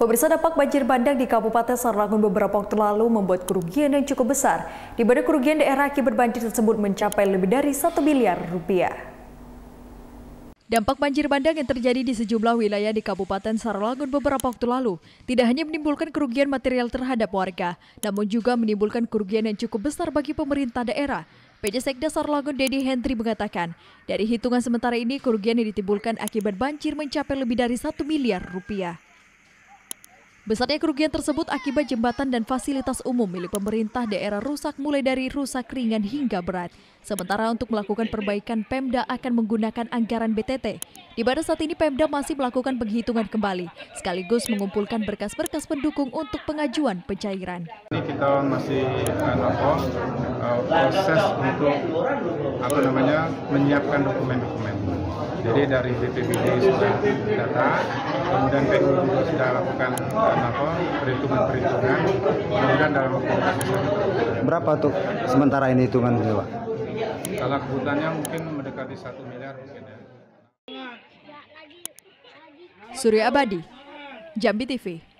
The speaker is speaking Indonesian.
Pemirsa, dampak banjir bandang di Kabupaten Sarolangun beberapa waktu lalu membuat kerugian yang cukup besar. Di mana kerugian daerah akibat banjir tersebut mencapai lebih dari 1 miliar rupiah. Dampak banjir bandang yang terjadi di sejumlah wilayah di Kabupaten Sarolangun beberapa waktu lalu tidak hanya menimbulkan kerugian material terhadap warga, namun juga menimbulkan kerugian yang cukup besar bagi pemerintah daerah. PJ Sekda Sarolangun Dedi Hendri mengatakan, dari hitungan sementara ini kerugian yang ditimbulkan akibat banjir mencapai lebih dari 1 miliar rupiah. Besarnya kerugian tersebut akibat jembatan dan fasilitas umum milik pemerintah daerah rusak mulai dari rusak ringan hingga berat. Sementara untuk melakukan perbaikan, Pemda akan menggunakan anggaran BTT. Di mana saat ini Pemda masih melakukan penghitungan kembali, sekaligus mengumpulkan berkas-berkas pendukung untuk pengajuan pencairan. Ini kita masih proses untuk menyiapkan dokumen-dokumen. Jadi dari BPBD sudah data, kemudian PU juga sudah lakukan perhitungan, kemudian dalam waktu. Berapa tuh sementara ini hitungan Pak? Kalau kebutuhannya mungkin mendekati 1 miliar mungkin ya. Surya Abadi, Jambi TV.